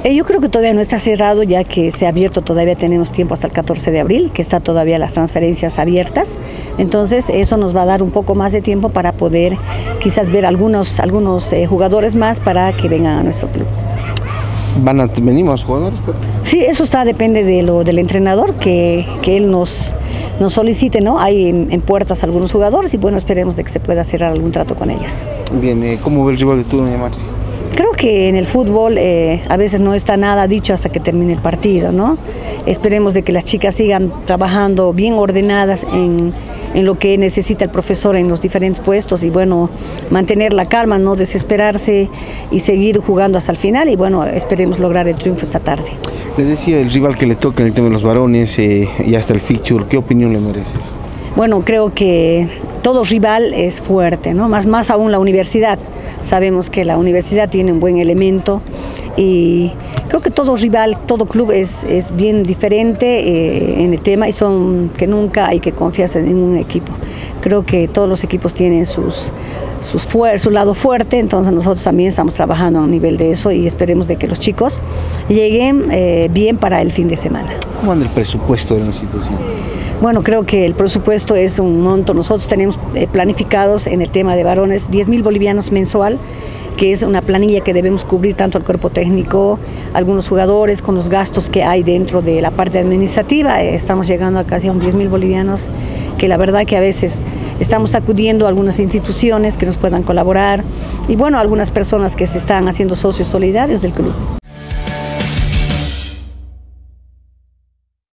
Yo creo que todavía no está cerrado, ya que se ha abierto, todavía tenemos tiempo hasta el 14 de abril, que está todavía las transferencias abiertas. Entonces eso nos va a dar un poco más de tiempo para poder quizás ver algunos jugadores más para que vengan a nuestro club. ¿Venimos jugadores? Sí, eso depende del entrenador, que él nos solicite, ¿no? Hay en puertas algunos jugadores y bueno, esperemos de que se pueda cerrar algún trato con ellos. Bien, ¿cómo ve el rival de turno, doña Marci? Creo que en el fútbol a veces no está nada dicho hasta que termine el partido, ¿no? Esperemos de que las chicas sigan trabajando bien ordenadas en lo que necesita el profesor en los diferentes puestos y bueno, mantener la calma, no desesperarse y seguir jugando hasta el final y bueno, esperemos lograr el triunfo esta tarde. Le decía el rival que le toca en el tema de los varones y hasta el fixture, ¿qué opinión le merece? Bueno, creo que todo rival es fuerte, ¿no? Más aún la universidad. Sabemos que la universidad tiene un buen elemento y creo que todo rival, todo club es bien diferente en el tema y que nunca hay que confiarse en ningún equipo. Creo que todos los equipos tienen su lado fuerte, entonces nosotros también estamos trabajando a un nivel de eso y esperemos de que los chicos lleguen bien para el fin de semana. ¿Cómo anda el presupuesto de la institución? Bueno, creo que el presupuesto es un monto. Nosotros tenemos planificados en el tema de varones 10.000 bolivianos mensual, que es una planilla que debemos cubrir tanto al cuerpo técnico, algunos jugadores, con los gastos que hay dentro de la parte administrativa. Estamos llegando a casi a 10.000 bolivianos, que la verdad que a veces estamos acudiendo a algunas instituciones que nos puedan colaborar y bueno, algunas personas que se están haciendo socios solidarios del club.